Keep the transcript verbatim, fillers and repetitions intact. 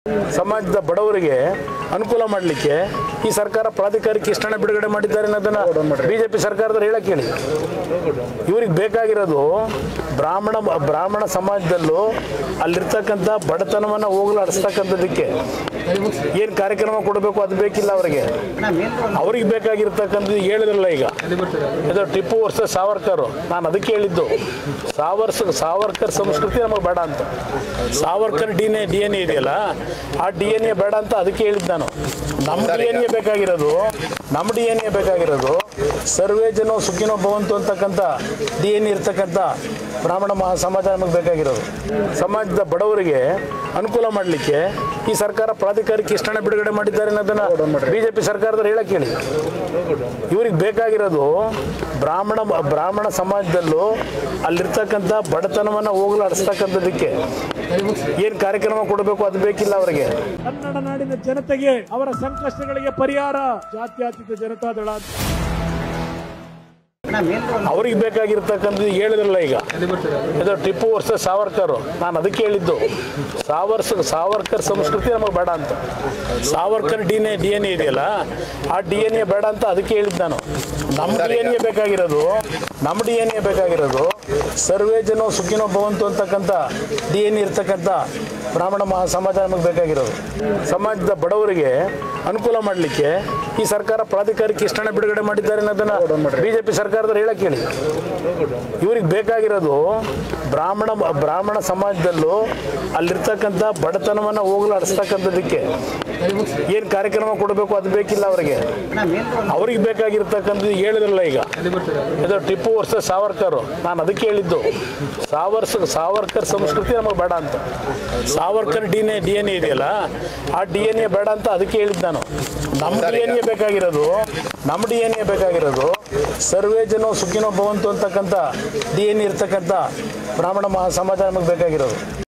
ಸಮಾಜದ ಬಡವರಿಗೆ ಅನುಕೂಲ ಮಾಡಲಿಕ್ಕೆ ಈ ಸರ್ಕಾರ ಪ್ರಾಧಿಕಾರಕ್ಕೆ ಇಷ್ಟಣ ಬಿಡುಗಡೆ ಮಾಡಿದ್ದಾರೆ ಅನ್ನೋದನ್ನ ಬಿಜೆಪಿ ಸರ್ಕಾರದವರು ಹೇಳಕ್ಕೆ ಹೇಳಿ. ಇವ್ರಿಗೆ ಬೇಕಾಗಿರೋದು ಬ್ರಾಹ್ಮಣ ಬ್ರಾಹ್ಮಣ ಸಮಾಜದಲ್ಲೂ ಅಲ್ಲಿರ್ತಕ್ಕಂಥ ಬಡತನವನ್ನು ಹೋಗಲಾಡಿಸ್ತಕ್ಕಂಥದ್ದಕ್ಕೆ ಏನು ಕಾರ್ಯಕ್ರಮ ಕೊಡಬೇಕು ಅದು ಬೇಕಿಲ್ಲ ಅವರಿಗೆ. ಅವ್ರಿಗೆ ಬೇಕಾಗಿರ್ತಕ್ಕಂಥದ್ದು ಹೇಳಿದ್ರಲ್ಲ ಈಗ, ಇದು ಟಿಪ್ಪು ವರ್ಸಸ್ ಸಾವರ್ಕರ್. ನಾನು ಅದಕ್ಕೆ ಹೇಳಿದ್ದು ಸಾವರ್ಸ್ ಸಾವರ್ಕರ್ ಸಂಸ್ಕೃತಿ ನಮಗೆ ಬೇಡ ಅಂತ. Savarkar D N A D N A ಇದೆಯಲ್ಲ, ಆ ಡಿ ಎನ್ ಎ ಬೇಡ ಅಂತ ಅದಕ್ಕೆ ಹೇಳಿದ್ದು ನಾನು. ನಮ್ಮ ಡಿ ಎನ್ ಎ ಬೇಕಾಗಿರೋದು ನಮ್ಮ ಡಿ ಎನ್ ಎ ಬೇಕಾಗಿರೋದು ಸರ್ವೇ ಜನೋ ಸುಖಿನೋ ಭವಂತು ಅಂತಕ್ಕಂಥ ಡಿ ಎನ್ ಎ ಇರ್ತಕ್ಕಂಥ ಬ್ರಾಹ್ಮಣ ಮಹಾ ಸಮಾಜ ನಮಗೆ ಬೇಕಾಗಿರೋದು. ಸಮಾಜದ ಬಡವರಿಗೆ ಅನುಕೂಲ ಮಾಡಲಿಕ್ಕೆ ಈ ಸರ್ಕಾರ ಪ್ರಾಧಿಕಾರಕ್ಕೆ ಇಷ್ಟಣ ಬಿಡುಗಡೆ ಮಾಡಿದ್ದಾರೆ ಅನ್ನೋದನ್ನ ಬಿಜೆಪಿ ಸರ್ಕಾರದವರು ಹೇಳಕ್ಕೆ ಹೇಳಿ. ಇವ್ರಿಗೆ ಬೇಕಾಗಿರೋದು ಬ್ರಾಹ್ಮಣ ಬ್ರಾಹ್ಮಣ ಸಮಾಜದಲ್ಲೂ ಅಲ್ಲಿರ್ತಕ್ಕಂಥ ಬಡತನವನ್ನು ಹೋಗಲಾಡಿಸ್ತಕ್ಕಂಥದ್ದಕ್ಕೆ ಏನು ಕಾರ್ಯಕ್ರಮ ಕೊಡಬೇಕು ಅದು ಬೇಕಿಲ್ಲ ಅವರಿಗೆ. ಕನ್ನಡ ನಾಡಿನ ಜನತೆಗೆ ಅವರ ಸಂಕಷ್ಟಗಳಿಗೆ ಪರಿಹಾರ ಜಾತ್ಯತೀತ ಜನತಾದಳ. ಅವ್ರಿಗೆ ಬೇಕಾಗಿರ್ತಕ್ಕಂಥದ್ದು ಹೇಳಿದ್ರಲ್ಲ ಈಗ, ಇದು ಟಿಪ್ಪು ವರ್ಸಸ್ ಸಾವರ್ಕರ್. ನಾನು ಅದಕ್ಕೆ ಹೇಳಿದ್ದು ಸಾವರ್ಸ್ ಸಾವರ್ಕರ್ ಸಂಸ್ಕೃತಿ ನಮಗೆ ಬೇಡ ಅಂತ. Savarkar D N A D N A ಇದೆಯಲ್ಲ, ಆ ಡಿ ಎನ್ ಎ ಬೇಡ ಅಂತ ಅದಕ್ಕೆ ಹೇಳಿದ್ದು ನಾನು. ನಮ್ಮ ಡಿ ಎನ್ ಎ ಬೇಕಾಗಿರೋದು ನಮ್ಮ ಡಿ ಎನ್ ಎ ಬೇಕಾಗಿರೋದು ಸರ್ವೇ ಜನೋ ಸುಖಿನೋ ಭವಂತು ಅಂತಕ್ಕಂಥ ಡಿ ಎನ್ ಎ ಇರ್ತಕ್ಕಂಥ ಬ್ರಾಹ್ಮಣ ಮಹಾ ಸಮಾಜ ನಮಗೆ ಬೇಕಾಗಿರೋದು. ಸಮಾಜದ ಬಡವರಿಗೆ ಅನುಕೂಲ ಮಾಡಲಿಕ್ಕೆ ಈ ಸರ್ಕಾರ ಪ್ರಾಧಿಕಾರಕ್ಕೆ ಇಷ್ಟಣ ಬಿಡುಗಡೆ ಮಾಡಿದ್ದಾರೆ ಅನ್ನೋದನ್ನ ಬಿಜೆಪಿ ಸರ್ಕಾರದವರು ಹೇಳಕ್ಕೆ ಹೇಳಿ. ಇವ್ರಿಗೆ ಬೇಕಾಗಿರೋದು ಬ್ರಾಹ್ಮಣ ಬ್ರಾಹ್ಮಣ ಸಮಾಜದಲ್ಲೂ ಅಲ್ಲಿರ್ತಕ್ಕಂಥ ಬಡತನವನ್ನು ಹೋಗಲಾಡಿಸ್ತಕ್ಕಂಥದ್ದಕ್ಕೆ ಏನು ಕಾರ್ಯಕ್ರಮ ಕೊಡಬೇಕು ಅದು ಬೇಕಿಲ್ಲ ಅವರಿಗೆ. ಅವ್ರಿಗೆ ಬೇಕಾಗಿರ್ತಕ್ಕಂಥದ್ದು ಹೇಳಿದ್ರಲ್ಲ ಈಗ, ಇದು ಟಿಪ್ಪು ವರ್ಸಸ್ ಸಾವರ್ಕರ್. ನಾನು ಅದಕ್ಕೆ ಹೇಳಿದ್ದು ಸಾವರ್ಸ್ ಸಾವರ್ಕರ್ ಸಂಸ್ಕೃತಿ ನಮಗೆ ಬೇಡ ಅಂತ. Savarkar D N A D N A ಇದೆಯಲ್ಲ, ಆ ಡಿ ಎನ್ ಎ ಬೇಡ ಅಂತ ಅದಕ್ಕೆ ಹೇಳಿದ್ದು ನಾನು. ನಮ್ಮ ಡಿ ಎನ್ ಎ ಬೇಕಾಗಿರೋದು ನಮ್ಮ ಡಿ ಎನ್ ಎ ಬೇಕಾಗಿರೋದು ಸರ್ವೇ ಜನೋ ಸುಖಿನೋ ಭವಂತು ಅಂತಕ್ಕಂಥ ಡಿ ಎನ್ ಎ ಇರ್ತಕ್ಕಂಥ ಬ್ರಾಹ್ಮಣ ಮಹಾ ಸಮಾಜ ನಮಗೆ ಬೇಕಾಗಿರೋದು.